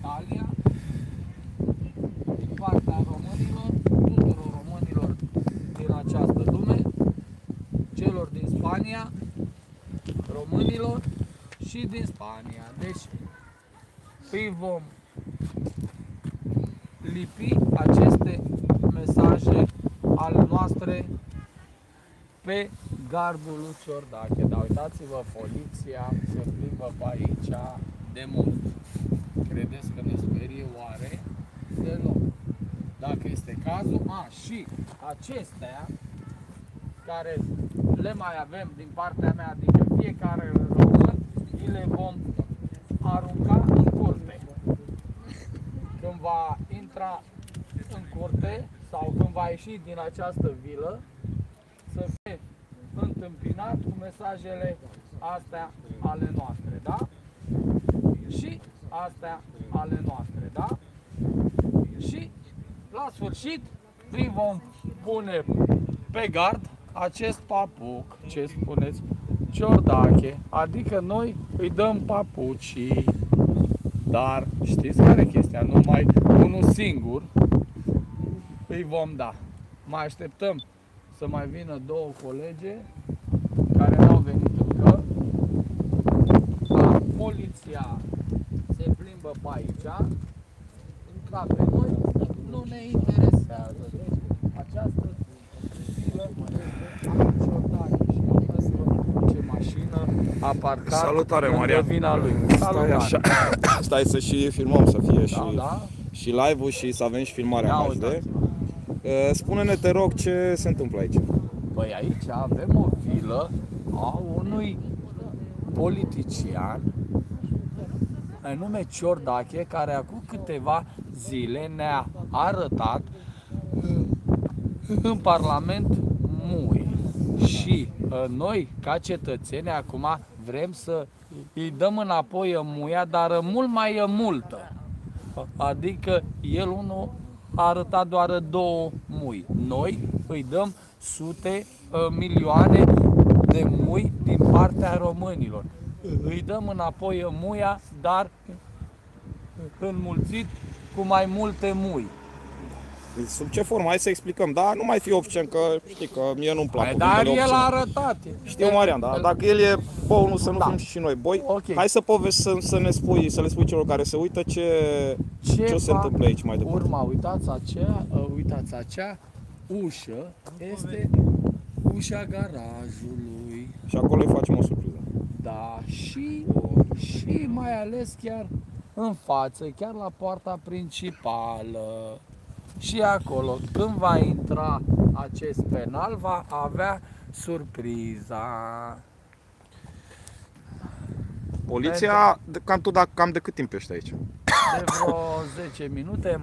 Italia, din partea românilor, tuturor românilor din această lume, celor din Spania, românilor și din Spania. Deci îi vom lipi aceste mesaje ale noastre pe gardul lui Ciordache. Dar uitați-vă, poliția se plimbă pe aici de mult. Credeți că ne sperie oare? Deloc. Dacă este cazul, și acestea care le mai avem din partea mea, adică fiecare român, le vom arunca în curte. Când va intra în curte sau când va ieși din această vilă, să fie întâmpinat cu mesajele astea ale noastre, da? Și astea ale noastre, da? Și la sfârșit îi vom pune pe gard acest papuc, ce spuneți, Ciordache, adică noi îi dăm papucii, dar știți care e chestia? Numai unul singur îi vom da. Mai așteptăm să mai vină două colege care n-au venit încă. Poliția se plimbă pe aici, dar pe noi nu ne interesează. Deci această vilă ce mașină a parcat. Salutare, Maria. Vina lui. Stai așa. Stai să și filmăm, să fie Da. și live-ul și să avem și filmarea în HD. Spune-ne, te rog, ce se întâmplă aici? Păi aici avem o vilă a unui politician în nume Ciordache, care acum câteva zile ne-a arătat în Parlament mui. Și noi, ca cetățeni, acum vrem să îi dăm înapoi muia, dar mult mai multă. Adică el unul a arătat doar 2 mui. Noi îi dăm sute, milioane de mui din partea românilor. Îi dăm înapoi muia, dar înmulțit cu mai multe mui. Sub ce formă? Hai să explicăm. Da, nu mai fi obscen, că știi că mie nu-mi plac. Dar el a arătat. Știu, Marian, da? Dacă el e bonul, să nu fim și noi boi. Okay. Hai să să le spui celor care se uită ce se întâmplă aici mai departe. Urma, uitați acea ușă este ușa garajului. Și acolo îi facem o surpriză. Da, și mai ales chiar în față, chiar la poarta principală. Și acolo, când va intra acest penal, va avea surpriza. Poliția, cam de cât timp ești aici? De vreo 10 minute.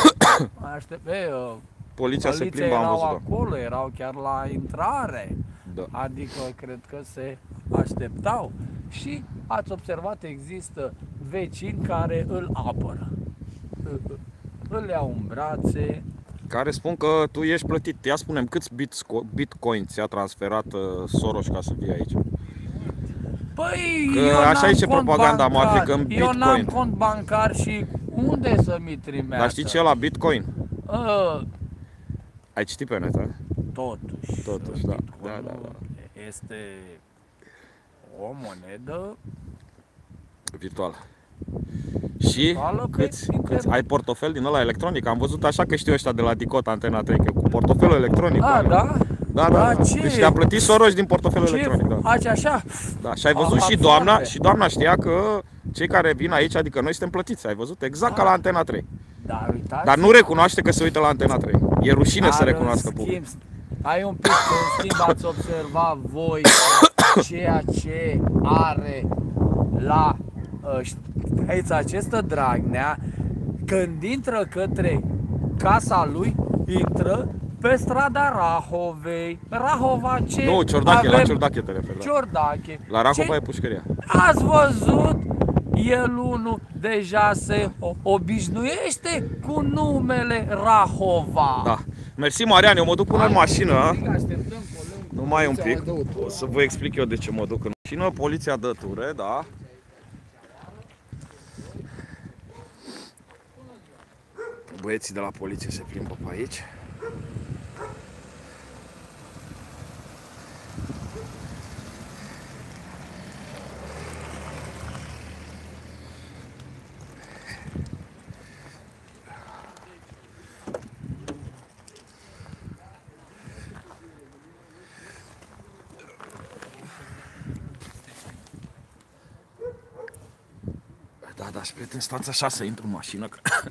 Poliția se plimbă, am văzut. Acolo, erau chiar la intrare. Da. Adică cred că se așteptau. Și ați observat, există vecini care îl apără. Îl iau în brațe. Care spun că tu ești plătit. Ia spune-mi, câți bitcoin ți-a transferat Soros ca să vii aici? Păi, că așa zice propaganda, mă afli că în bitcoin. Eu n-am cont bancar și unde să mi trimească? Dar știi ce e la bitcoin? Ai citit pe net, a? Totuși, da. Este o monedă virtuală. Și câți ai portofel din ăla electronic? Am văzut așa că știu ăștia de la Dicot, Antena 3, că cu portofelul electronic. Da? Da. Deci te-a plătit Soros din portofelul electronic. Da. Faci așa? Da, și ai văzut și doamna știa că cei care vin aici, adică noi suntem plătiți, ai văzut? Exact ca la Antena 3. Dar nu recunoaște că se uită la Antena 3. E rușine să recunoască public. Ai un pic, în schimb, ați observat voi ceea ce are la aici această Dragnea, când intră către casa lui, intră pe strada Rahovei. Rahova ce? Nu, Ciordache, la Ciordache te referi. Ciordache. La Rahova e pușcăria. Ați văzut? El unul deja se obișnuiește cu numele Rahova. Da. Mersi, Marian, eu mă duc până în mașină. Numai un pic. O să vă explic eu de ce mă duc în mașină. Poliția dă ture, da. băieții de la poliție se plimbă pe aici. Da, și prieten, stați așa să intru în mașină.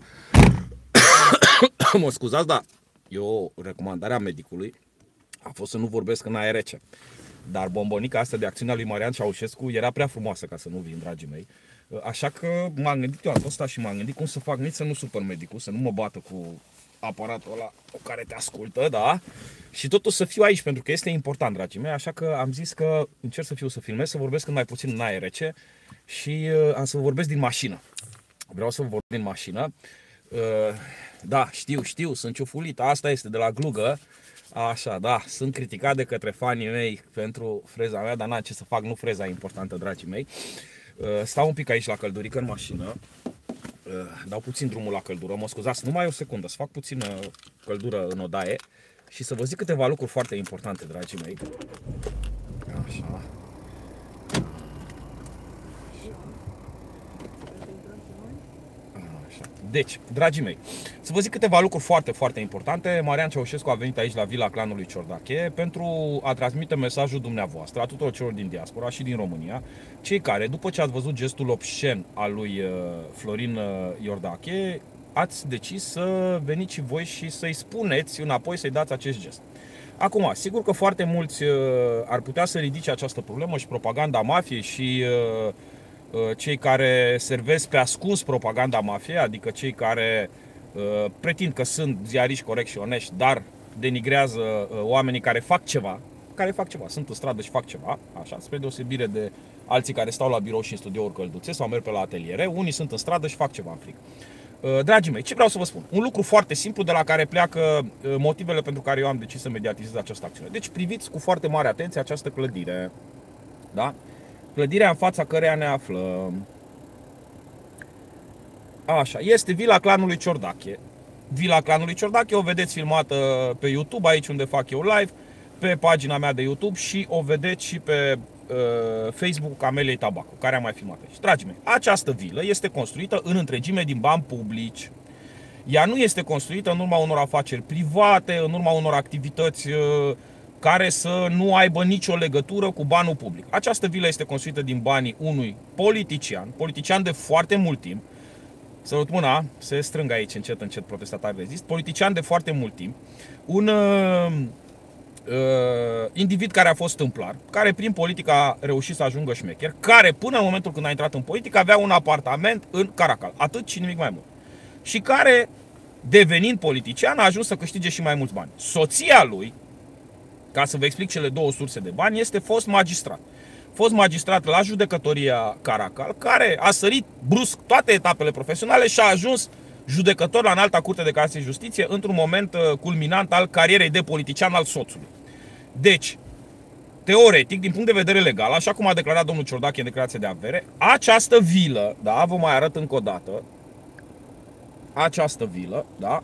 Mă scuzați, dar eu, recomandarea medicului a fost să nu vorbesc în aer rece. Dar bombonica asta de acțiunea lui Marian Ceaușescu era prea frumoasă ca să nu vin, dragii mei. Așa că m-am gândit eu la asta și m-am gândit cum să fac nici să nu supăr medicul, să nu mă bată cu aparatul ăla cu care te ascultă, da? Și totuși să fiu aici, pentru că este important, dragii mei. Așa că am zis că încerc să filmez, să vorbesc cât mai puțin în aer rece. Și am să vă vorbesc din mașină. Vreau să vă vorbesc din mașină. Da, știu, sunt ciufulit. Asta este de la glugă. Așa, da, sunt criticat de către fanii mei pentru freza mea, dar n-am ce să fac, nu freza e importantă, dragii mei. Stau un pic aici la căldurică în mașină. Dau puțin drumul la căldură. Mă scuzați, numai o secundă, să fac puțină căldură în odaie și să vă zic câteva lucruri foarte importante, dragii mei. Așa. Deci, dragii mei, să vă zic câteva lucruri foarte, foarte importante. Marian Ceaușescu a venit aici la vila clanului Ciordache pentru a transmite mesajul dumneavoastră, a tuturor celor din diaspora și din România, cei care, după ce ați văzut gestul obscen al lui Florin Iordache, ați decis să veniți și voi și să-i spuneți înapoi, să-i dați acest gest. Acum, sigur că foarte mulți ar putea să ridice această problemă și propaganda mafiei și cei care servesc pe ascuns propaganda mafiei, adică cei care pretind că sunt ziariști corecți și onești, dar denigrează oamenii care fac ceva, sunt în stradă și fac ceva, așa, spre deosebire de alții care stau la birou și în studiouri călduțe sau merg pe la ateliere, unii sunt în stradă și fac ceva în frig. Dragii mei, ce vreau să vă spun? Un lucru foarte simplu de la care pleacă motivele pentru care eu am decis să mediatizez această acțiune. Deci priviți cu foarte mare atenție această clădire, da? Clădirea în fața căreia ne aflăm. Așa, este vila clanului Ciordache. Vila clanului Ciordache o vedeți filmată pe YouTube, aici unde fac eu live, pe pagina mea de YouTube și o vedeți și pe Facebook Camelei Tabacu, care am mai filmat aici. Dragii mei, această vilă este construită în întregime din bani publici. Ea nu este construită în urma unor afaceri private, în urma unor activități care să nu aibă nicio legătură cu banul public. Această vilă este construită din banii unui politician de foarte mult timp. Sărut mâna, se strâng aici încet protestatari rezist. Politician de foarte mult timp. Un individ care a fost tâmplar, care prin politică a reușit să ajungă șmecher, care până în momentul când a intrat în politică avea un apartament în Caracal. Atât și nimic mai mult. Și care, devenind politician, a ajuns să câștige și mai mulți bani. Soția lui, ca să vă explic cele două surse de bani, este fost magistrat. Fost magistrat la judecătoria Caracal, care a sărit brusc toate etapele profesionale și a ajuns judecător la Înalta Curte de Casație și Justiție într-un moment culminant al carierei de politician al soțului. Deci, teoretic, din punct de vedere legal, așa cum a declarat domnul Ciordache în declarație de avere, această vilă, da, vă mai arăt încă o dată, această vilă, da,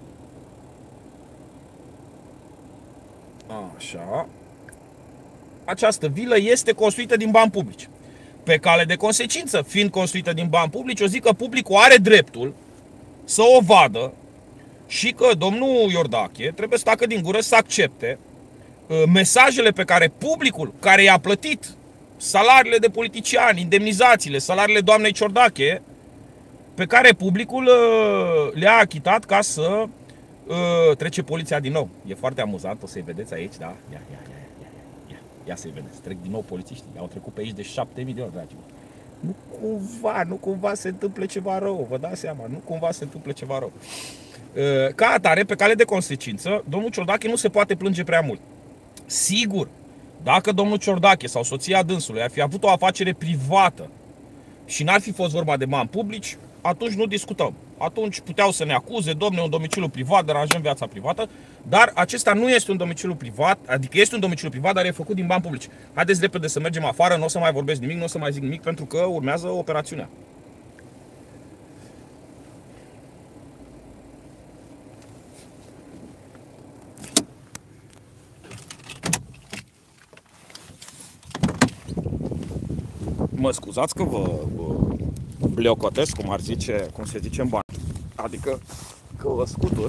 așa, această vilă este construită din bani publici. Pe cale de consecință, fiind construită din bani publici, eu zic că publicul are dreptul să o vadă și că domnul Iordache trebuie să tacă din gură să accepte mesajele pe care publicul, care i-a plătit salariile de politiciani, indemnizațiile, salariile doamnei Ciordache, pe care publicul le-a achitat ca să trece poliția din nou. E foarte amuzant, o să-i vedeți aici, da? Ia să-i vedeți, trec din nou polițiștii. Au trecut pe aici de 7.000 de ori, dragii mei. Nu cumva se întâmplă ceva rău, vă dați seama, nu cumva se întâmplă ceva rău. Ca atare, pe cale de consecință, domnul Ciordache nu se poate plânge prea mult. Sigur, dacă domnul Ciordache sau soția dânsului ar fi avut o afacere privată și n-ar fi fost vorba de bani publici, atunci nu discutăm. Atunci puteau să ne acuze, domne, un domiciliu privat, deranjăm viața privată, dar acesta nu este un domiciliu privat, adică este un domiciliu privat, dar e făcut din bani publici. Haideți repede să mergem afară, nu o să mai vorbesc nimic, nu o să mai zic nimic, pentru că urmează operațiunea. Mă scuzați că vă bleocotesc, cum se zice în bani. Adică că vă scutur.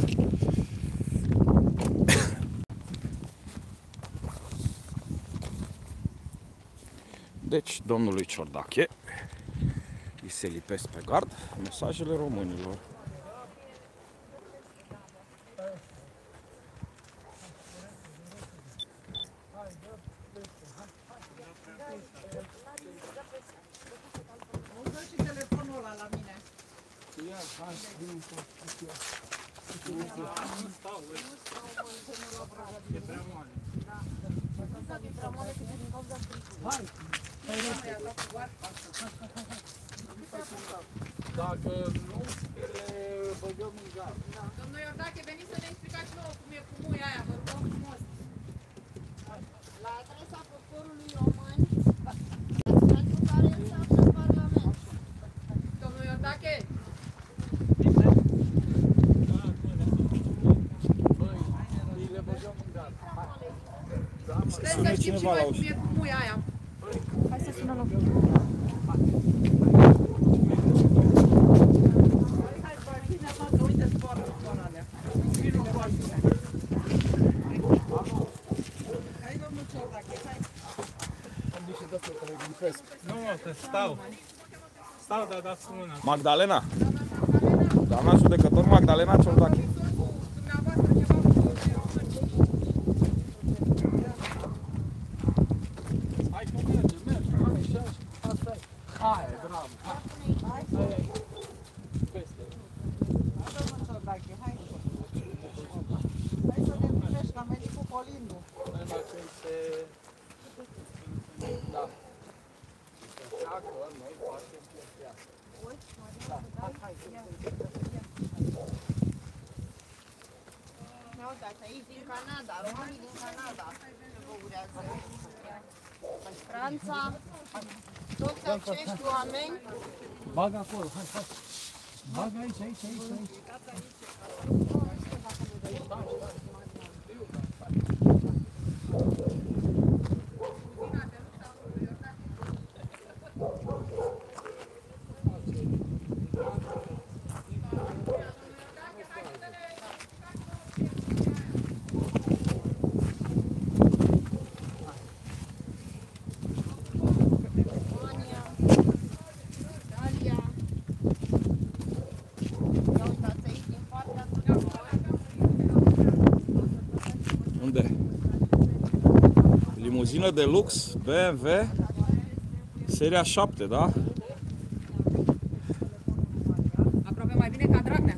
Deci, domnului Ciordache îi se lipesc pe gard mesajele românilor. Dacă nu, le băgăm în gard. Domnul Iordache, veniți să ne explicați nouă cum e cu muia aia, vă rugăm frumos. La adresa poporului român, pentru care înseamnă Parlament. Domnul Iordache, Băi, le băgăm în gard. vreți să știm și noi cum e cu muia aia. Hai să sunăm la Stau, dar dați mâna. Magdalena. Doamna judecător Magdalena Ciordache. Hai că merge, hai și așa. Asta e. Hai, bravo. Hai. Peste. Hai să ne primești la medicul Colindu. Dacă se... Da. Așa că noi facem chestia asta. Ne uitați aici din Canada, românii din Canada ce vă urează. Franța, toți acești oameni. Bagă acolo, hai. Bagă aici. Germania, Italia. Ia uitați aici din partea Unde? Limuzină de lux BMW seria 7, da? Aproape mai bine ca Dragnea.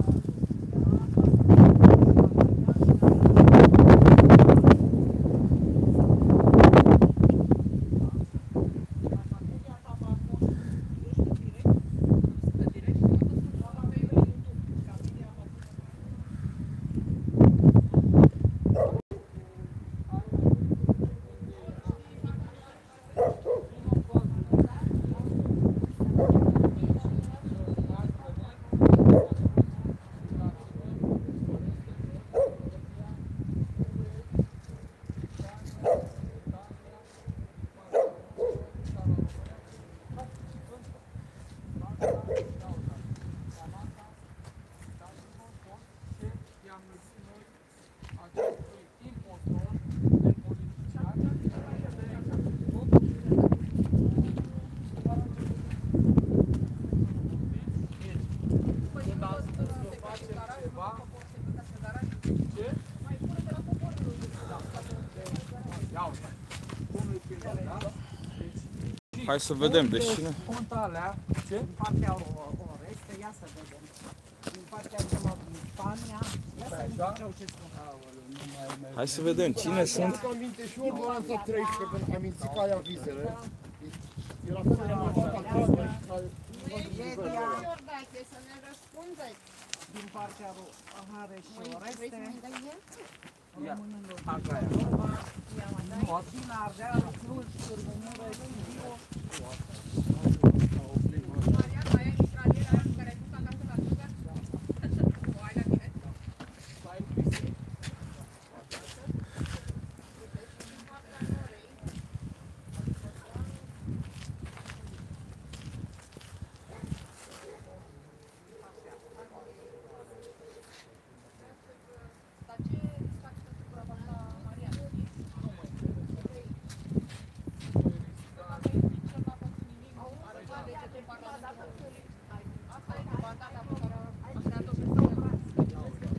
Hai să vedem, deci cine? Alea, ce? Din partea oreste, ia să vedem. Din partea din Spania, ia să vedem ce spun. Hai să vedem cine sunt. Am aminte și ordonanța 13, pentru că am mințit ca aia vizele. Era fără de Iordache, să ne răspundeți. Din partea Hare și Vrei să oreste. ne dai el? Românilor. Așa e. Din Ardeal, Cluj, Târgu Mureș, Sibiu. Maria, mai ai mitralieră aia cu care ai dus acasă la țugă? O ai la tine?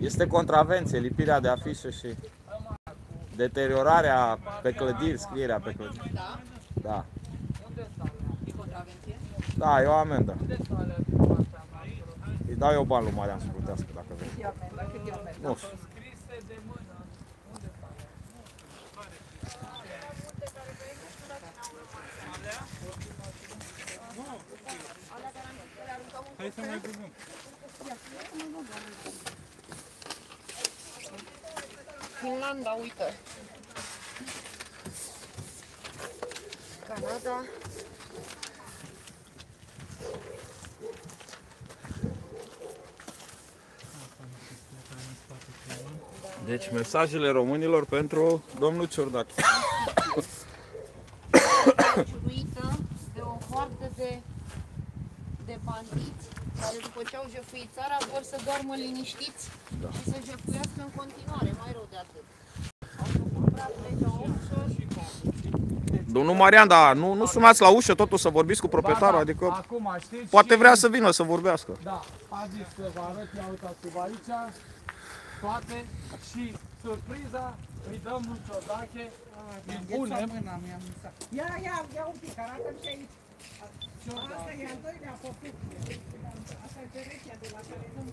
Este contravenție, lipirea de afișe și deteriorarea pe clădiri, scrierea pe clădiri. Da? Da. Unde sunt alea? E contravenție? Da, e o amendă. Unde sunt alea din partea noastră? Îi dau eu bani lui Marian să plutească dacă vrei. Cât e amenda? Cât e amenda? Nu știu. Scrise de mână. Unde sunt alea? Hai să mai băgăm. Finlanda, uite. Canada. Deci mesajele românilor pentru domnul Ciordache. Ciuruită de o hoardă de bandiți care după ce au jefuit țara vor să doarmă liniștiți și să jefuiască în continuare, mai rău de atât. Au cumpărat legea ușă. Domnul Marian, da, nu sunați la ușă totul să vorbiți cu proprietarul, adică Acum știți poate și- vrea să vină să vorbească. Da, a zis să vă arăt, ia uitați-vă aici, toate și surpriza îi dăm lui Ciordache, îi punem. Mâna, mi-am lăsat. Ia un pic, arată-mi și aici. Asta e al doilea păpuc. Asta e perechea de la care nu...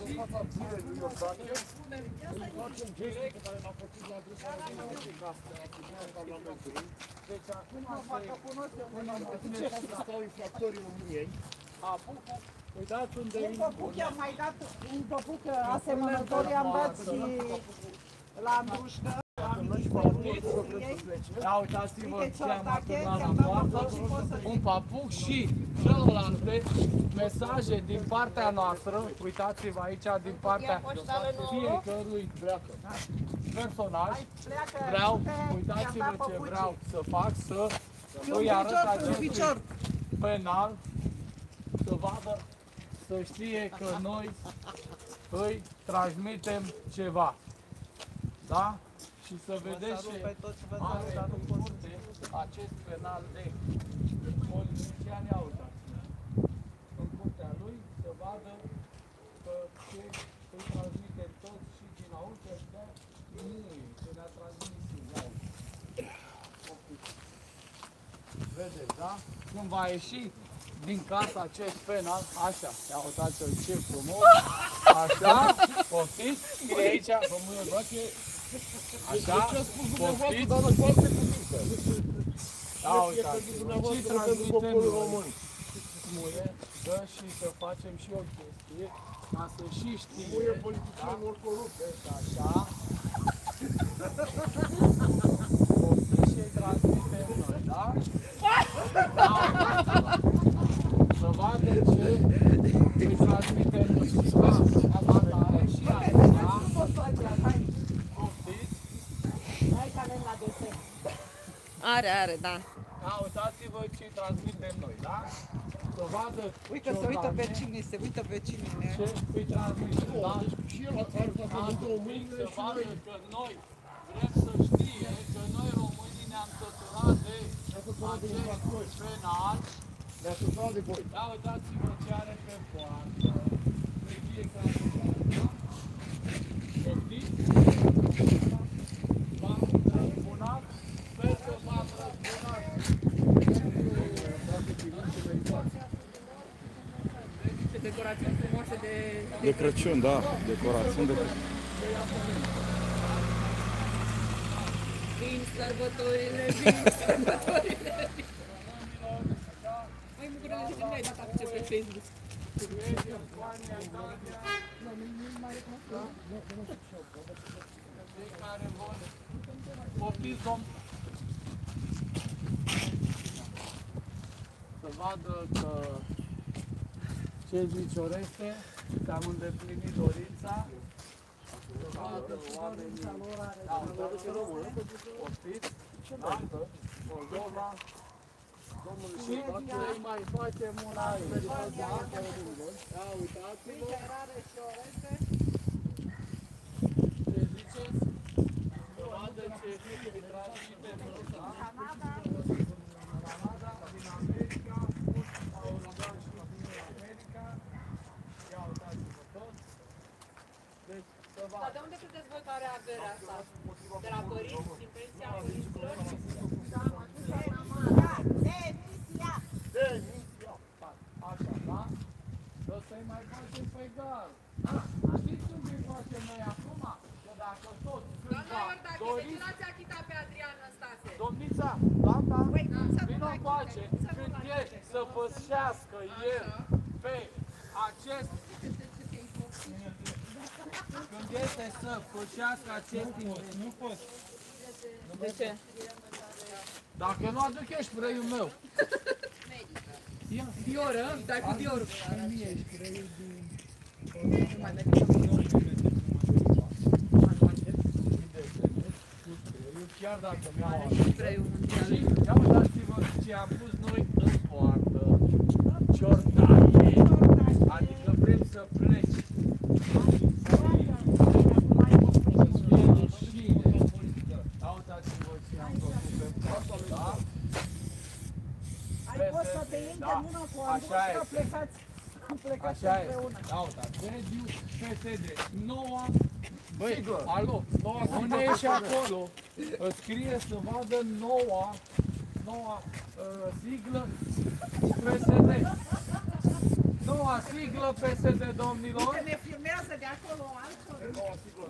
Deci acum Ce să stau infractorii României? apucă, uitați unde Un îi păpuc i-am mai dat, un păpuc asemănător i-am dat și la Andrușcă. Ia uitați-vă Uite, ce am Ciordache, adunat ți-am la dat poartă, păpuc și poți să un papuc și celelalte mesaje din partea noastră, uitați-vă aici din partea poștală nouă. fiecărui personaj. Pleacă, Vreau, ți-am uitați-vă dat ce păpucii. vreau să fac, să un îi arăt picior, un acestui picior. penal, să vadă, să știe că noi îi transmitem ceva. Da? Și să vedeți ce are în curte acest penal de politiciani, ia uitați, în curtea lui, să vadă că ce îi transmite toți și dinăuntru, că nu e, că ne-a transmis singur. Vedeți, da? Când va ieși din casa acest penal, așa, ia uitați-l ce frumos, așa, poftiți, scrie aici, vă mâine, bă, că așa, poftiți, ia uitați-vă, și transmitem noi, muie, dă și să facem și o chestie, ca să și știe, Politicieni ori corupte. așa, poftiți și îi transmitem noi, da? Să vadă ce îi transmitem noi. Gata, are și așa. Poftiți? Are, da. Da, uitați-vă ce îi transmitem noi, da? Să vadă Uite, se uită pe cine, se uită pe cine. ce îi transmitem, da? Și el are făcut două mâinile Să și vadă noi. că noi vrem să știe că noi românii ne-am săturat de acest penal. Ne-a săturat de voi. Da, uitați-vă ce are pe poartă. Pe fiecare poartă. Poftiți? V-am răzbunat? Sper că v-am răzbunat. Decorațiuni frumoase de... De Crăciun, da, decorațiuni de Crăciun. Vin sărbătorile, vin sărbătorile. Mai bucură de când mi-ai dat afișe pe Facebook. Cei care vor poftiți, domn, să vadă că ce zici Oreste, ți-am îndeplinit dorința. Să vadă oamenii, da, poftiți, da, Moldova, și ce mai facem una aici. Ia uitați-vă. Ce ziceți? Să vadă ce îi transmitem noi, da? Canada, din America, au rugat și din America. Ia uitați-vă tot. Deci, să Dar de unde credeți voi că are averea asta? De la părinți, din pensia părinților? Așa, da? Să să-i mai facem pe gar. Știți cum îi facem noi acum? Că dacă tot Doamna Iordache, de ce l-ați achitat pe Adrian Năstase? Domnița, doamna, vină încoace, când e să pășească el pe acest... Când este să pășească acest investiment... Nu pot. De ce? Dacă nu aduc eu spray-ul meu. Dioră? Dai cu Diorul. Chiar dacă mi-au și ia uitați-vă ce am pus noi în poartă. Ciordache. Adică vrem să pleci. Ia uitați-vă ce am făcut pe poartă, da? Ai fost să te iei de mână cu Andrei și plecați Așa e. împreună. Ia uitați, Mediu, PSD, noua. Băi, alo, unde e și acolo? Scrie să vadă noua siglă PSD. Noua siglă PSD, domnilor. Uite, ne filmează de acolo altfel.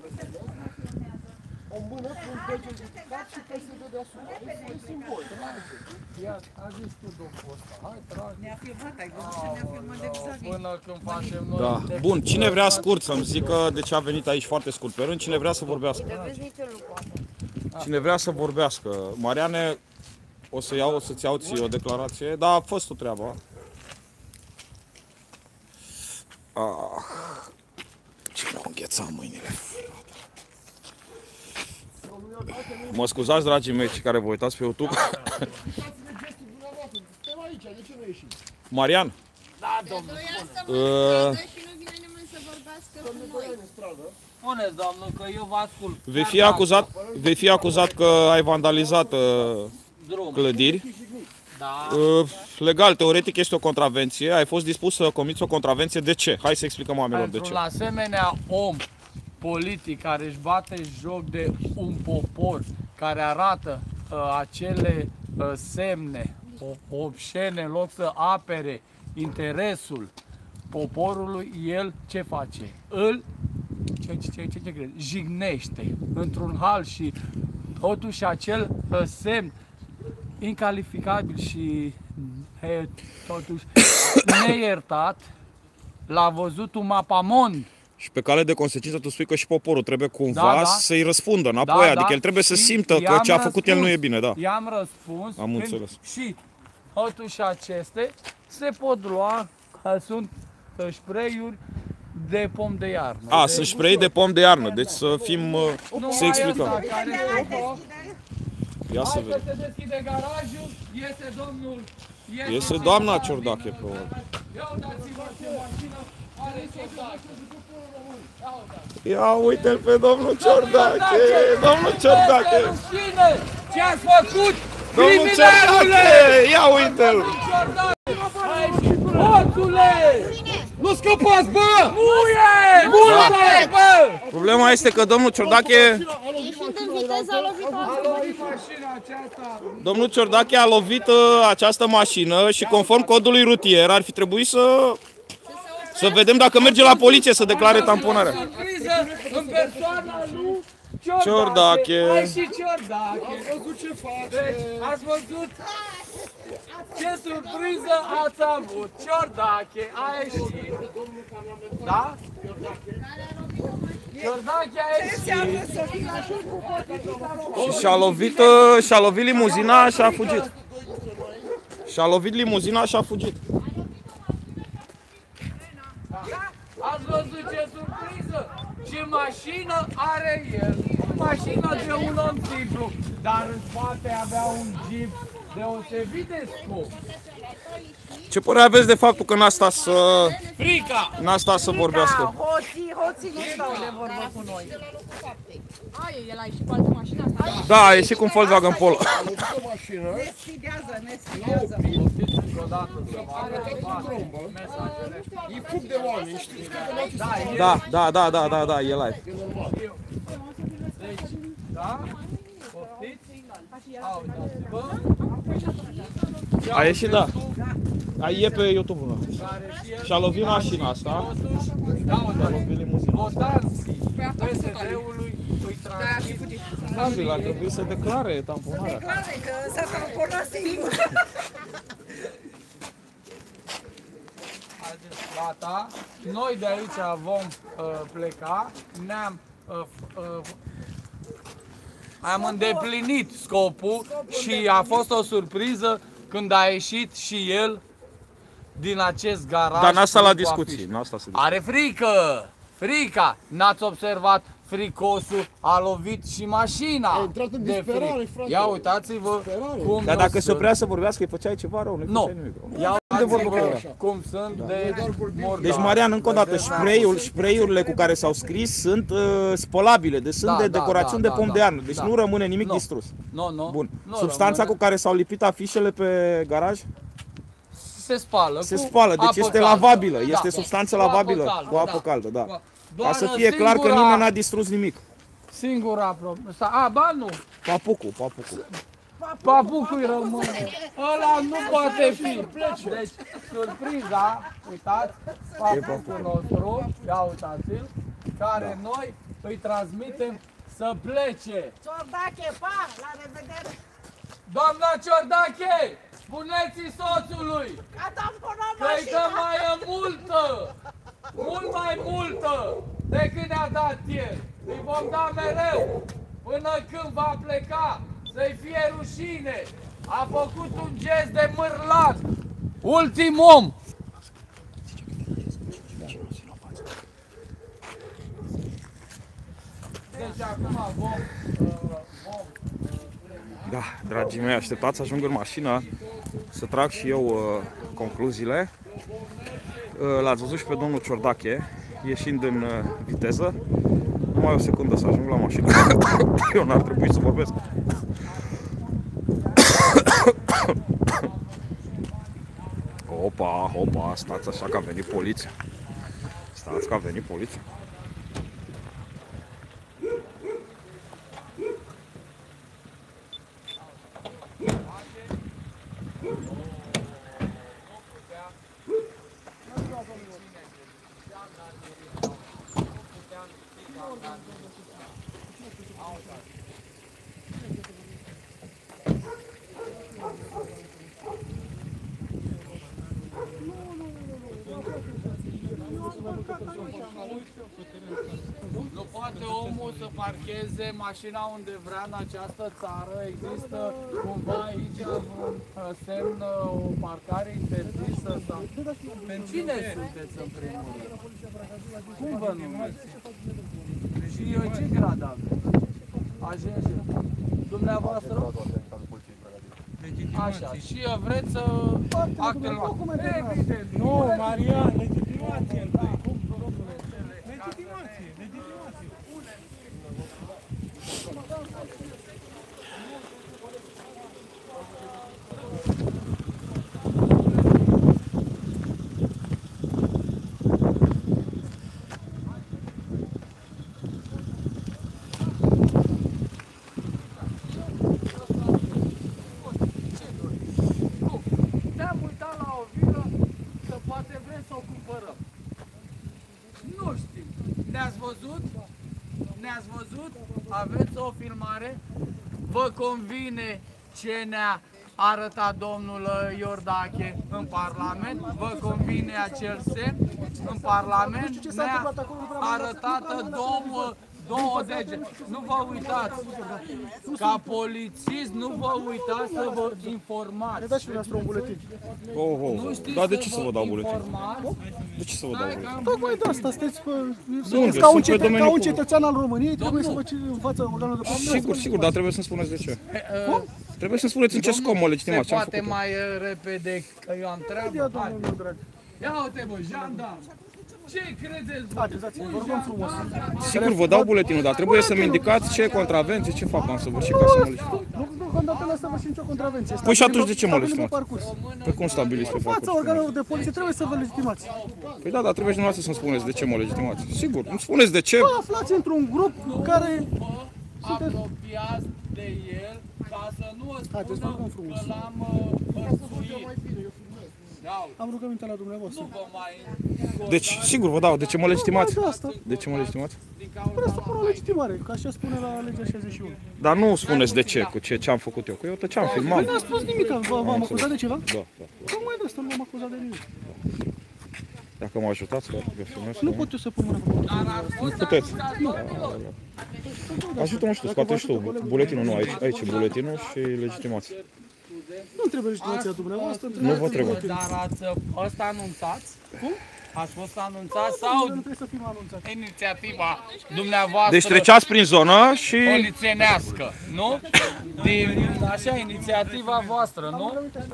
O mână cu un dege ridicat și PSD deasupra. E simbol. Ia, a zis tu docul ăsta. Hai, tragi. Ne-a filmat, ai văzut ce ne-a filmat de Xavier. Până când facem noi. Da. Bun, cine vrea scurt să-mi zică de ce a venit aici foarte scurt pe rând, cine vrea să vorbească. De vezi nici eu nu poate. Cine vrea să vorbească. Mariane, o să-ți iau ție o declarație, dar a fost o treabă. Ce mi-au înghețat mâinile. Mă scuzați, dragii mei, cei care vă uitați pe YouTube. Uitați-vă gestul dumneavoastră. Suntem aici, de ce nu ieșiți? Marian, Doi asta mă stradă și nu vine nimeni să vorbească cu noi. În stradă. Spuneți, doamnă, că eu vă ascult. vei fi acuzat că ai vandalizat Drum. clădiri. Da. Legal, teoretic este o contravenție. Ai fost dispus să comiți o contravenție. De ce? Hai să explicăm oamenilor de Pentru ce. un asemenea om politic care își bate joc de un popor, care arată acele semne obscene în loc să apere interesul poporului, el ce face? Îl ce crezi? Jignește într-un hal și totuși acel semn incalificabil și totuși neiertat l-a văzut un mapamond. Și pe cale de consecință tu spui că și poporul trebuie cumva Da, da. să-i răspundă înapoi, adică el trebuie să Și simtă că i-am ce a făcut el nu e răspuns. bine, da. I-am răspuns Am înțeles. și totuși aceste se pot lua, sunt spray-uri de pom de iarnă. A, sunt spray de pom de iarnă, deci să fim, Nu să mai explicăm. ăsta care scopă. Ia să Hai că vedem. se deschide garajul, iese domnul... Iese doamna Ciordache pe urmă. Ia uitați-vă ce mașină are Ciordache. Ia uite-l pe domnul Ciordache, domnul Ciordache, Este rușine! Ce ați făcut? domnul Criminalule! Ciordache, ia uite-l. Hoțule! Nu scăpați, bă! Muie! Muie, bă! Problema este că domnul Ciordache, Ieșind în viteză a lovit o A lovit mașina aceasta! domnul Ciordache a lovit această mașină și conform codului rutier ar fi trebuit să vedem dacă merge la poliție să declare tamponarea. Surpriză în persoana lui Ciordache. Hai și Ciordache! Ați văzut ce face? Deci, ați văzut ce surpriză ați avut? Ciordache a ieșit. Da? Ciordache a ieșit. Și și-a lovit limuzina și a fugit. Și-a lovit limuzina și a fugit. Ați văzut ce surpriză? Ce mașină are el? O mașină de un om simplu, dar în spate avea un jeep deosebit de scump. Ce părere aveți de faptul că n-a stat să vorbească? Hoții nu stau de vorbă cu noi. El a ieșit cu altă mașină asta? Da, a ieșit cu un Volkswagen Polo. A lovit o mașină. Ne sfidează. încă o dată să vă arăt mesajele. E fug de oameni, știți că n-ați Da, e live. Deci, da? Poftiți? Uitați-vă. A ieșit, da. E pe YouTube-ul meu. Care și el Și-a lovit mașina asta. Da, mă, A lovit limuzina. votanții PSD-ului îi transmit. Stabil, ar trebui să declare tamponarea. Clare că s-a tamponat singur. Gata. Noi de aici vom pleca. Am îndeplinit scopul și a fost o surpriză când a ieșit și el din acest garaj. Dar n-a stat la cu discuții. afiș. N-a stat să Are frică! Frica! N-ați observat? Fricosul a lovit și mașina. A intrat în de disperare, fric. frate. Ia uitați-vă cum Dar dacă se sunt. oprea să vorbească, îi făceai ceva rău, nu-i Nu. făceai nimic rău. Ia vorbă cu uitați-vă ea. cum sunt de murdari. Deci, Marian, încă o dată, spray-urile cu care s-au scris sunt spălabile, deci sunt Da, de da, decorațiuni da, de pom da, de iarnă, deci da. nu rămâne nimic Nu. distrus. Nu. Bun. Nu Substanța rămâne. cu care s-au lipit afișele pe garaj Se spală. se cu spală, deci apă este caldă. lavabilă, Da. este substanță Cu apă lavabilă, caldă, cu apă da. caldă, da. Ca Ca să fie clar că nimeni n-a distrus nimic. Singura problemă. Ba nu. Papucul. Papucul rămâne. Ăla nu poate fi. Deci, surpriza, uitați, papucul nostru, ia uitați-l, care noi îi transmitem să plece. Ciordache, pa! La revedere! Doamna Ciordache, spuneți-i soțului A tamponat că îi dă mașina! mai multă, mult mai multă decât ne-a dat el. Îi vom da mereu până când va pleca, să-i fie rușine. A făcut un gest de mârlat. Ultim om. Deci acum vom Da, dragii mei, așteptați să ajung în mașină să trag și eu concluziile. L-ați văzut și pe domnul Ciordache ieșind în viteză. Numai o secundă să ajung la mașină. Eu n-ar trebui să vorbesc. Opa, stați așa că a venit poliția. Stați că a venit poliția. Nu poate omul să parcheze mașina unde vrea în această țară. Există cumva aici un semn, o parcare interzisă? Sau... Pentru cine sunteți în primul rând? Cum vă numiți? Și ce grad aveți? Agenți? Dumneavoastră? Așa, și vreți să actele evident. Nu, Marian, legitimație întâi. Legitimație. Ne-am uitat la o vilă, că poate vrem să o cumpărăm. Nu știm. Ne-ați văzut? Ne-ați văzut? Aveți o filmare? Vă convine ce ne-a arătat domnul Iordache în Parlament? Vă convine acel semn în Parlament? Ne-a arătat două degete. Nu vă uitați. Ca polițist nu vă uitați să vă informați. Dați și dumneavoastră un buletin. Nu știți Dar de ce să vă dau buletin? informați? De ce să vă dau buletin? Tocmai de asta, sunteți Unde? ca un, Sunt pe domeniul ca un public. cetățean al României, trebuie să vă ceri în fața organelor de control. Sigur, dar trebuie să-mi spuneți de ce. Trebuie să-mi spuneți în ce scop mă legitimați, Se ce am poate făcut. mai repede, că eu am treabă. Ia, Hai. domnul drag. Ia uite bă, jandarm. Ce credeți? Haideți, vă rugăm frumos. Sigur, vă dau buletinul, dar trebuie să-mi indicați ce contravenție, ce fapt am săvârșit ca să mă legitim. Nu condamnăm să vă și nicio contravenție. Păi și atunci de ce mă Stabilim legitimați? pe parcurs. Pe cum stabiliți pe Fața parcurs? organelor de poliție trebuie să vă legitimați. Păi da, dar trebuie și dumneavoastră să-mi spuneți de ce mă legitimați. Sigur, îmi spuneți de ce. Vă aflați într-un grup care... Apropiați de el ca să nu Haideți, vă rugăm spună frumos. că l-am hărțuit. Am rugămintea la dumneavoastră. Nu vă mai... Deci, sigur, vă dau. De ce mă legitimați? De asta. De ce mă legitimați? Presupun o legitimare, ca așa spune la legea 61. Dar nu spuneți de ce, cu ce am făcut eu. Că eu tăceam, filmam. Nu ați spus nimic, v-am acuzat de ceva? Da, da. Tocmai de asta nu m-am acuzat de nimic. Dacă mă ajutați, că filmez. Nu pot eu să pun mâna pe buletin. Nu puteți. Ajută-mă și tu, scoate și tu buletinul, nu, aici e buletinul și legitimați. Nu trebuie legitimația dumneavoastră. Nu vă trebuie. Dar ați fost anunțați? Cum? Ați fost anunțați sau Nu trebuie să fim anunțați. inițiativa dumneavoastră Deci treceați prin zonă și... polițienească, nu? Din, așa, inițiativa voastră, nu?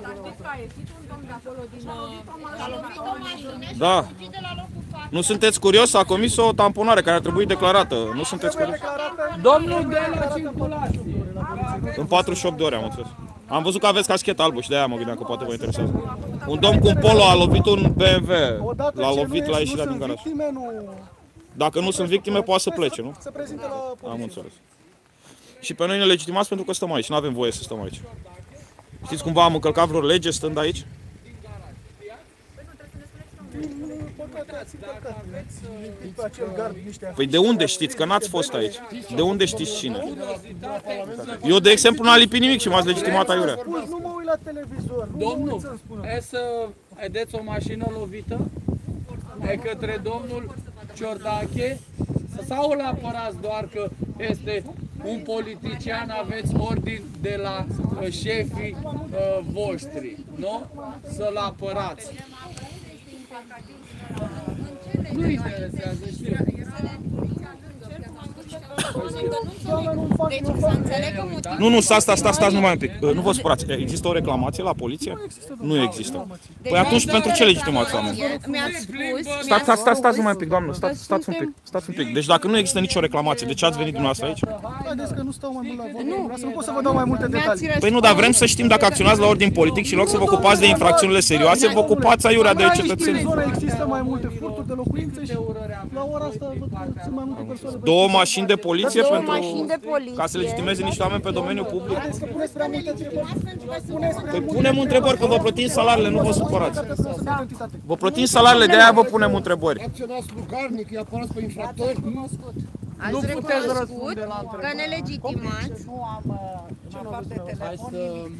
Da. Nu sunteți curios? A comis o tamponare care ar trebui declarată. Nu sunteți curios? Domnul de la circulație. În 48 de ore am înțeles. Am văzut că aveți caschetă albă și de aia mă gândeam că poate vă interesează. Un domn cu un polo a lovit un BMW. L-a lovit la ieșirea din garaj. Dacă nu sunt victime, poate să plece, nu? Se prezintă la poliție. Am înțeles. Și pe noi ne legitimați pentru că stăm aici. Nu avem voie să stăm aici. Știți cumva am încălcat vreo lege stând aici? Păi de unde știți? Că n-ați fost aici. De unde știți cine? Eu, de exemplu, n-am lipit nimic și m-ați legitimat aiurea. Nu mă uit la televizor. Domnul, e să vedeți o mașină lovită de către domnul Ciordache sau îl apărați doar că este un politician, aveți ordin de la șefii voștri, nu? Să-l apărați. Nu interesează, știu. Deci să înțeleg că motivul... Nu, stați numai un pic. Nu vă supărați. Există o reclamație la poliție? Nu există. Păi atunci pentru ce legitimați oameni? Mi-ați spus... Stați numai un pic, doamnă. Stați un pic. Deci dacă nu există nicio reclamație, de ce ați venit dumneavoastră aici? Haideți că nu stau mai mult la vorbă. Nu pot să vă dau mai multe detalii. Păi nu, dar vrem să știm dacă acționați la ordin politic și în loc să vă ocupați de infracțiunile serioase, vă ocupați aiurea de cetățeni. Există mai multe furturi de locuințe și la ora asta sunt mai multe persoane. Două mașini de poliție pentru... mașini de poliție. Ca să legitimeze niște oameni pe domeniul public. Haideți că puneți prea multe întrebări. Păi punem întrebări că vă plătim salariile, nu vă supărați. Vă plătim salariile, de aia vă punem întrebări. Acționați slugarnic, îi apărați pe infractori. Ați recunoscut că ne legitimați. Nu am aparte telefon.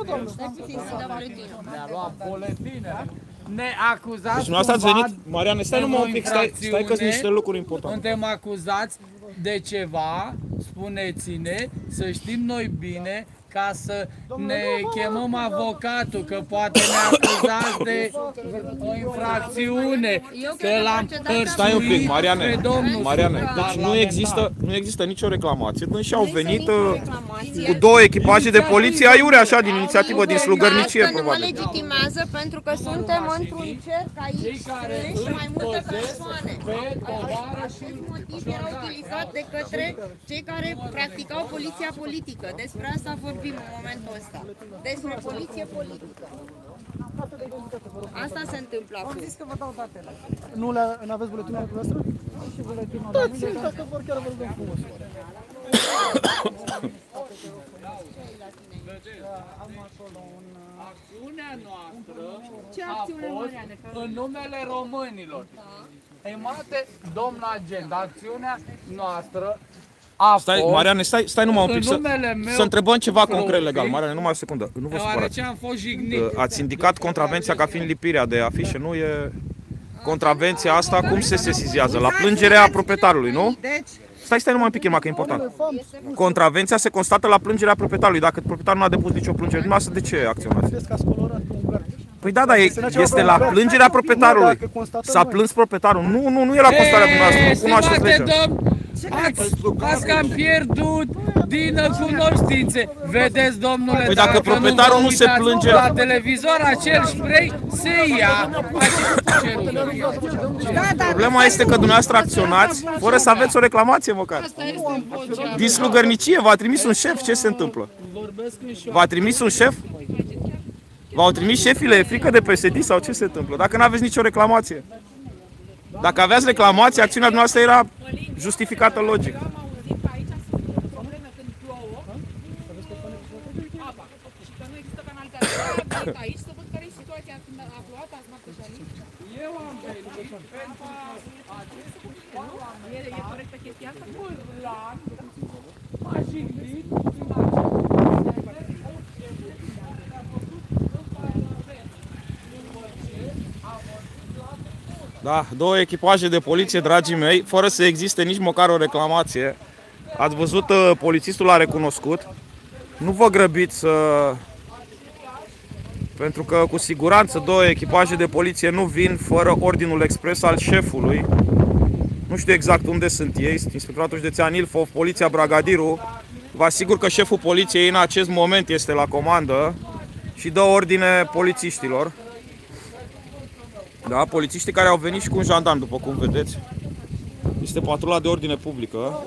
Ne-a luat buletinele. Ne acuzați Deci dumneavoastră ați venit, cumva Mariane, stai numai un pic, stai că sunt niște lucruri importante. Suntem acuzați de ceva, spuneți-ne, să știm noi bine, ca să ne chemăm avocatul, că poate ne acuzați de o infracțiune, că l-am Stai un pic, hărțuit Mariane, pe domnul. deci nu există nicio reclamație. Deci au venit cu două echipaje de poliție aiurea, așa, din inițiativă, din slugărnicie, Asta nu mă probabil. legitimează pentru că suntem într-un cerc aici și mai multe persoane. Acest motiv era utilizat de către cei care practicau poliția politică. Despre asta vorbim în momentul ăsta. Despre poliție politică. Asta se întâmplă acum. Zis că vă dau datele. Nu aveți buletinul dumneavoastră? Și buletinul Da, țin, dacă vor chiar vă rugăm frumos. Acțiunea noastră Ce acțiune, Mariane? în numele românilor. Stimate domn agent, acțiunea noastră a Stai, fost Mariane, stai numai un pic, în numele meu să întrebăm ceva concret propriu, legal. Mariane, numai o secundă, nu vă supărați. deoarece am fost jignit. Ați indicat contravenția ca fiind lipirea de afișe, nu e... Contravenția asta cum se sesizează? La plângerea proprietarului, nu? Deci, Stai numai un pic, Irma, că e important. Contravenția se constată la plângerea proprietarului. Dacă proprietarul nu a depus nicio plângere, dumneavoastră de ce acționați? Vedeți că ați colorat un gard. Păi da, este la plângerea proprietarului. S-a plâns proprietarul. Nu e la constarea dumneavoastră, nu cunoașteți legea. Ați cam pierdut din cunoștințe. Vedeți, domnule, Păi dacă nu proprietarul vă nu se uitați plânge- la televizor, acel spray se ia. Problema este că dumneavoastră acționați fără să aveți o reclamație măcar. Din slugărnicie, v-a trimis un șef, ce se întâmplă? V-a trimis un șef? V-au trimis șefile, e frică de PSD sau ce se întâmplă? Dacă nu aveți nicio reclamație. Dacă aveați reclamație, acțiunea noastră era justificată logic. Am auzit că aici sunt probleme când plouă. Apa. Și că nu există canalizație. Am venit aici să văd care e situația când a plouat, ați marcat și aici. Eu am venit pentru E corectă chestia asta? Mârlan, m-a jignit Da, două echipaje de poliție, dragii mei, fără să existe nici măcar o reclamație. Ați văzut, polițistul a recunoscut. Nu vă grăbiți să... Pentru că cu siguranță două echipaje de poliție nu vin fără ordinul expres al șefului. Nu știu exact unde sunt ei, Inspectoratul Județean Ilfov, Poliția Bragadiru. Vă asigur că șeful poliției în acest moment este la comandă și dă ordine polițiștilor. Da, polițiștii care au venit și cu un jandarm, după cum vedeți. Este patrula de ordine publică.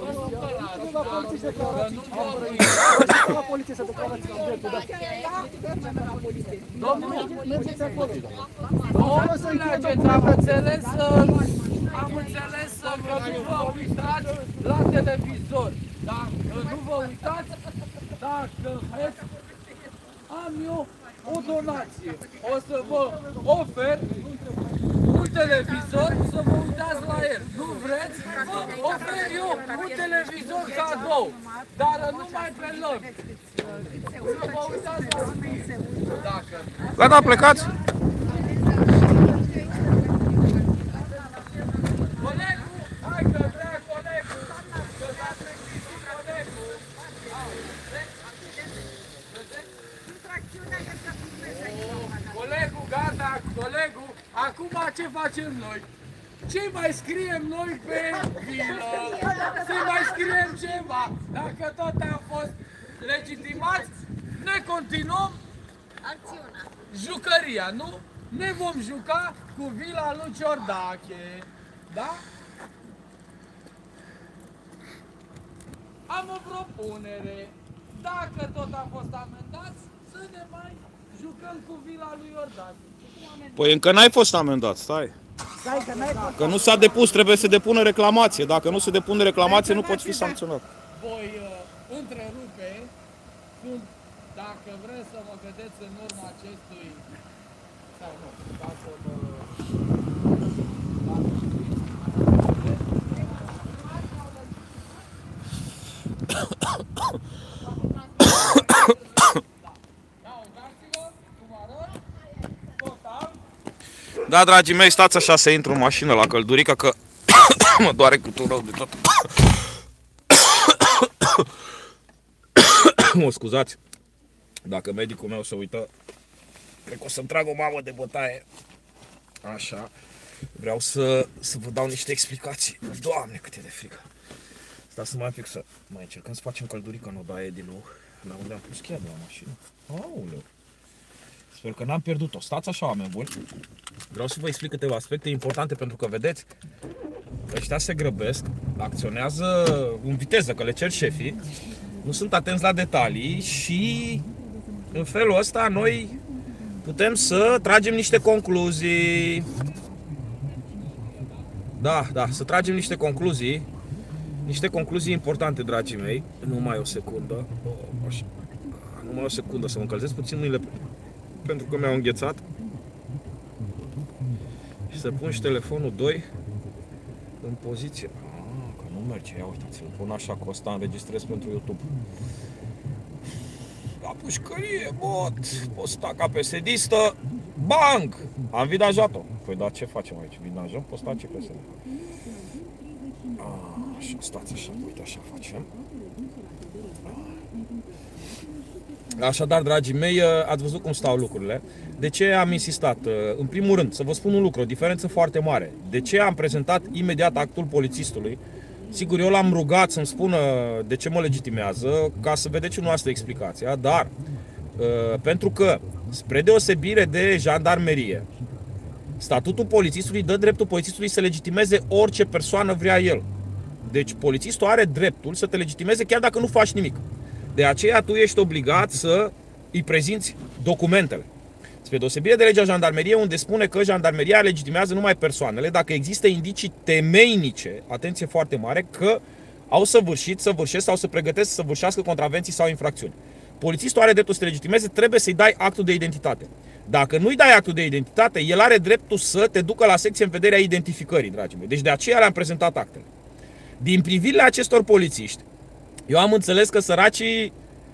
Domnule, am înțeles că nu vă uitați la televizor. Dacă nu vă uitați, dacă vreți, am eu o donație. O să vă ofer un televizor să vă uitați la el. Nu vreți? Vă ofer eu un televizor cadou, dar numai pe loc. Să vă uitați la mine. Dacă... Gata, plecați? Colegul, hai că vrea colegul, că s-a trecut colegul. Colegul, gata, colegul, acum ce facem noi? Ce mai scriem noi pe vilă? Să mai scriem ceva. Dacă tot am fost legitimați, ne continuăm Acțiunea. jucăria, nu? Ne vom juca cu vila lui Ciordache, da? Am o propunere. Dacă tot am fost amendați, să ne mai jucăm cu vila lui Ciordache. Păi încă n-ai fost amendat, stai. Că nu s-a depus, trebuie să depună reclamație. Dacă nu se depune reclamație, nu poți fi sancționat. Voi întrerupe când, dacă vreți să mă vedeți în urma acestui... Sau nu, ca să vă... Da, dragii mei, stați așa să intru în mașină la căldurică, că mă doare câtul rău de tot. Mă scuzați, dacă medicul meu se uită, cred că o să-mi trag o mamă de bătaie. Așa, vreau să vă dau niște explicații. Doamne, cât e de frică. Stați să mai pic să mai încercăm să facem căldurică în odaie din nou. La unde am pus cheia de la mașină. Aoleu. Sper că n-am pierdut-o. Stați așa, oameni buni. Vreau să vă explic câteva aspecte importante, pentru că, vedeți, ăștia se grăbesc, acționează în viteză, că le cer șefii, nu sunt atenți la detalii și în felul ăsta noi putem să tragem niște concluzii. Da, să tragem niște concluzii importante, dragii mei. Numai o secundă. Așa. Numai o secundă, să mă încălzesc puțin mâinile, pentru că mi-au înghețat. Și să pun și telefonul 2 în poziție. Că nu merge, ia uitați, îl pun așa, că ăsta înregistrez pentru YouTube. La pușcărie, bot, posta ca PSD-istă, banc! Am vidajat-o. Păi da, ce facem aici? Vidajăm posta ce PSD. Așa, stați așa, uite așa facem. Așadar, dragii mei, ați văzut cum stau lucrurile. De ce am insistat? În primul rând, să vă spun un lucru, o diferență foarte mare. De ce am prezentat imediat actul polițistului? Sigur, eu l-am rugat să-mi spună de ce mă legitimează, ca să vedeți și noastră explicația, dar pentru că, spre deosebire de jandarmerie Statutul polițistului dă dreptul polițistului să legitimeze orice persoană vrea el. Deci polițistul are dreptul să te legitimeze chiar dacă nu faci nimic. De aceea tu ești obligat să îi prezinți documentele. Spre deosebire de legea jandarmeriei, unde spune că jandarmeria legitimează numai persoanele dacă există indicii temeinice, atenție foarte mare, că au săvârșesc sau se pregătesc să săvârșească contravenții sau infracțiuni. Polițistul are dreptul să te legitimeze, trebuie să-i dai actul de identitate. Dacă nu-i dai actul de identitate, el are dreptul să te ducă la secție în vederea identificării, dragii mei. Deci de aceea le-am prezentat actele. Din privirile acestor polițiști, eu am înțeles că săracii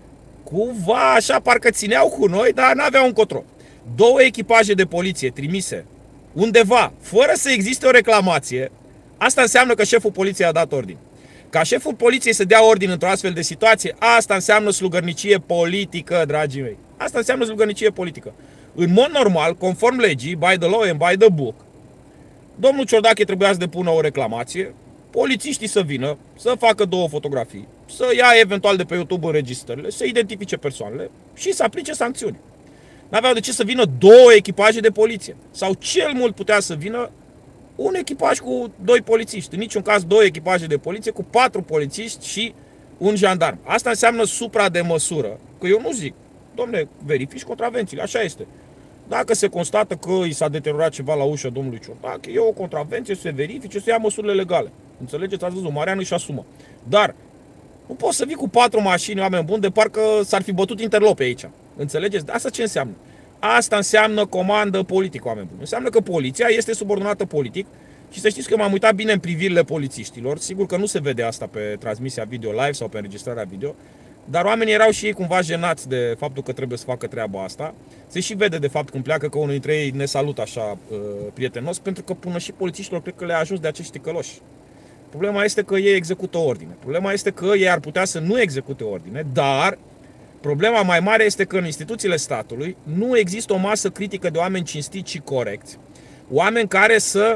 cumva așa parcă țineau cu noi, dar n-aveau încotro. 2 echipaje de poliție trimise undeva, fără să existe o reclamație, asta înseamnă că șeful poliției a dat ordin. Ca șeful poliției să dea ordin într-o astfel de situație, asta înseamnă slugărnicie politică, dragii mei. Asta înseamnă slugărnicie politică. În mod normal, conform legii, by the law and by the book, domnul Ciordache trebuia să depună o reclamație, polițiștii să vină, să facă 2 fotografii, să ia eventual de pe YouTube înregistrările, să identifice persoanele și să aplice sancțiuni. N-aveau de ce să vină 2 echipaje de poliție. Sau cel mult putea să vină un echipaj cu 2 polițiști. În niciun caz 2 echipaje de poliție cu 4 polițiști și un jandarm. Asta înseamnă supra de măsură. Că eu nu zic, domne, verifici contravențiile, așa este. Dacă se constată că i s-a deteriorat ceva la ușa domnului Ciordache, e o contravenție, se verifice, se ia măsurile legale. Înțelegeți? Ați văzut, Marian își asumă. Dar nu poți să vii cu 4 mașini, oameni buni, de parcă s-ar fi bătut interlope aici. Înțelegeți? Asta ce înseamnă? Asta înseamnă comandă politică, oameni buni. Înseamnă că poliția este subordonată politic și să știți că m-am uitat bine în privirile polițiștilor. Sigur că nu se vede asta pe transmisia video live sau pe înregistrarea video, dar oamenii erau și ei cumva jenați de faptul că trebuie să facă treaba asta. Se și vede de fapt când pleacă că unul dintre ei ne salută așa prietenos, pentru că până și polițiștilor cred că le-a ajuns de acești ticăloși. Problema este că ei execută ordine. Problema este că ei ar putea să nu execute ordine, dar problema mai mare este că în instituțiile statului nu există o masă critică de oameni cinstiți și corecți. Oameni care să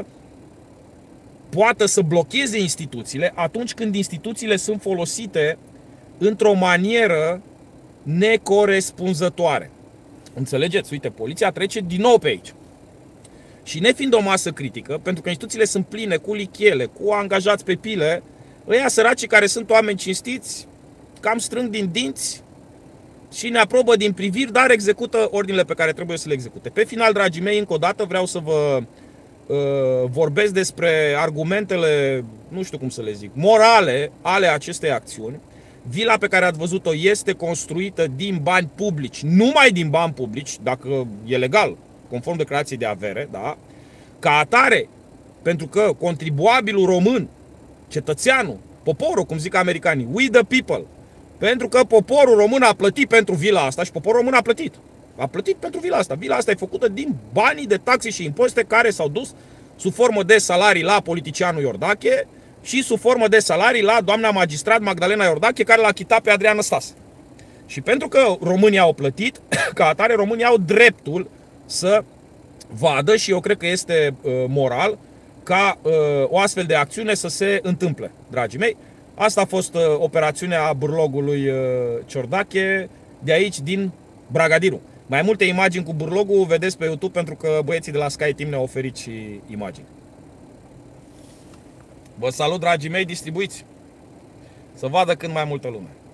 poată să blocheze instituțiile atunci când instituțiile sunt folosite într-o manieră necorespunzătoare. Înțelegeți? Uite, poliția trece din nou pe aici. Și nefiind o masă critică, pentru că instituțiile sunt pline cu lichiele, cu angajați pe pile, ăia săracii care sunt oameni cinstiți, cam strâng din dinți și ne aprobă din priviri, dar execută ordinele pe care trebuie să le execute. Pe final, dragii mei, încă o dată vreau să vă vorbesc despre argumentele, nu știu cum să le zic, morale ale acestei acțiuni. Vila pe care ați văzut-o este construită din bani publici, numai din bani publici, dacă e legal, conform declarației de avere, da? Ca atare, pentru că contribuabilul român, cetățeanul, poporul, cum zic americanii, we the people, pentru că poporul român a plătit pentru vila asta și poporul român a plătit. A plătit pentru vila asta. Vila asta e făcută din banii de taxe și impozite care s-au dus sub formă de salarii la politicianul Iordache și sub formă de salarii la doamna magistrat Magdalena Iordache, care l-a achitat pe Adrian Năstase. Și pentru că românii au plătit, ca atare românii au dreptul să vadă, și eu cred că este moral, ca o astfel de acțiune să se întâmple, dragii mei. Asta a fost operațiunea burlogului Ciordache de aici, din Bragadiru. Mai multe imagini cu burlogul vedeți pe YouTube, pentru că băieții de la Sky Team ne-au oferit și imagini. Vă salut, dragii mei, distribuiți, să vadă cât mai multă lume.